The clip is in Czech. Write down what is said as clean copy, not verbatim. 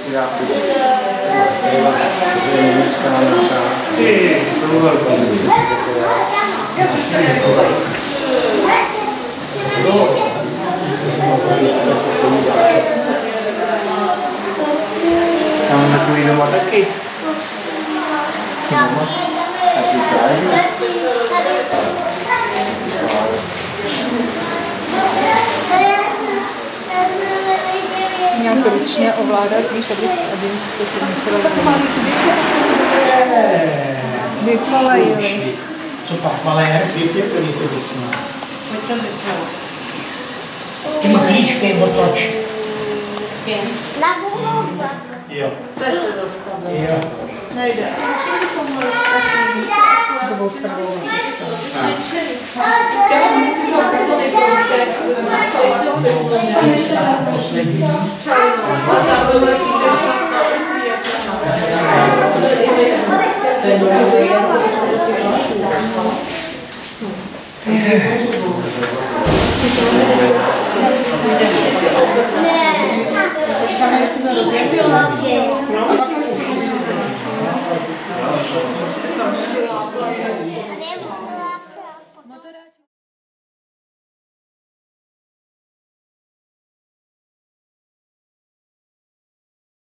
Tam takový doma taky. Nějak ručně ovládat, víš, aby se si myslel. Vypalajili. Co pak, malé květy, který to vysmá. Tím klíčkem otoč. Na gůru. Jo. Teď se dostavil. Jo. Nejde. To bylo prvou.